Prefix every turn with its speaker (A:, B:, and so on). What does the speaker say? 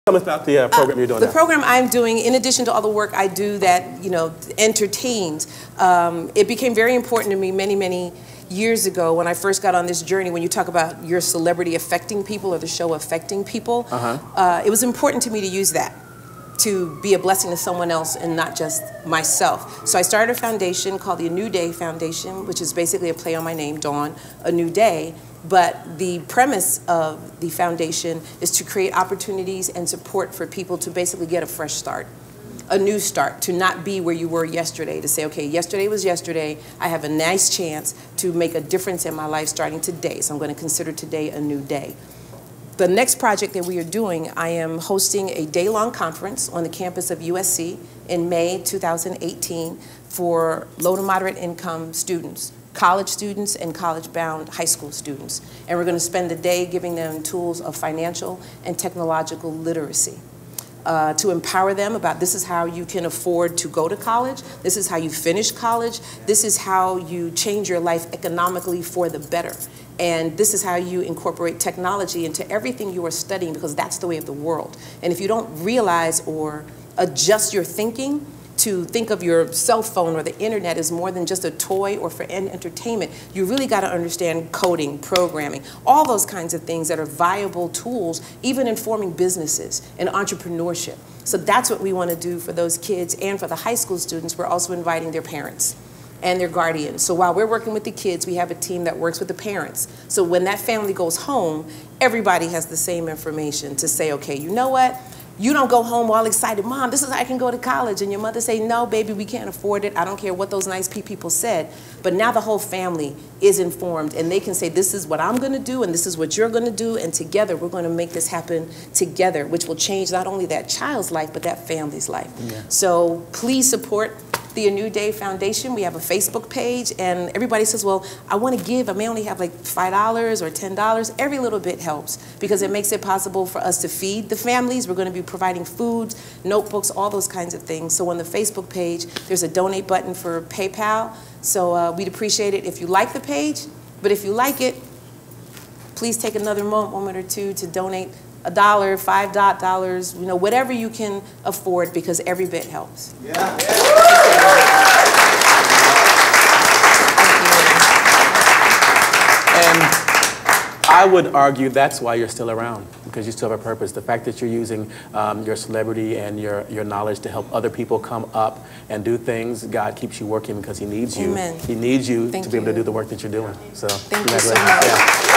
A: Tell us about the program you're doing
B: The
A: now.
B: program I'm doing, in addition to all the work I do that, entertains, it became very important to me many years ago when I first got on this journey. When you talk about your celebrity affecting people or the show affecting people, it was important to me to use that to be a blessing to someone else and not just myself. So I started a foundation called the A New Day Foundation, which is basically a play on my name, Dawn, A New Day. But the premise of the foundation is to create opportunities and support for people to basically get a fresh start, a new start, to not be where you were yesterday, to say, okay, yesterday was yesterday, I have a nice chance to make a difference in my life starting today, so I'm going to consider today a new day. The next project that we are doing, I am hosting a day-long conference on the campus of USC in May 2018 for low to moderate income students, college students and college-bound high school students. And we're going to spend the day giving them tools of financial and technological literacy to empower them about this is how you can afford to go to college, this is how you finish college, this is how you change your life economically for the better. And this is how you incorporate technology into everything you are studying, because that's the way of the world. And if you don't realize or adjust your thinking to think of your cell phone or the internet as more than just a toy or for entertainment, you really got to understand coding, programming, all those kinds of things that are viable tools, even in forming businesses and entrepreneurship. So that's what we want to do for those kids, and for the high school students, we're also inviting their parents and their guardians. So while we're working with the kids, we have a team that works with the parents. So when that family goes home, everybody has the same information to say, okay, you know what? You don't go home all excited, Mom, this is how I can go to college. And your mother say, no, baby, we can't afford it. I don't care what those nice people said. But now the whole family is informed, and they can say, this is what I'm going to do, and this is what you're going to do, and together we're going to make this happen together, which will change not only that child's life, but that family's life. Yeah. So please support the A New Day Foundation. We have a Facebook page, and everybody says, well, I want to give. I may only have like $5 or $10. Every little bit helps, because it makes it possible for us to feed the families. We're going to be providing foods, notebooks, all those kinds of things. So on the Facebook page, there's a donate button for PayPal. So we'd appreciate it if you like the page. But if you like it, please take another moment or two to donate $1, $5, whatever you can afford, because every bit helps. Yeah.
A: And I would argue that's why you're still around, because you still have a purpose. The fact that you're using your celebrity and your knowledge to help other people come up and do things, God keeps you working because He needs you.
B: Amen.
A: He needs you
B: Thank
A: to be able to do the work that you're doing. So
B: thank you so much.
A: Yeah.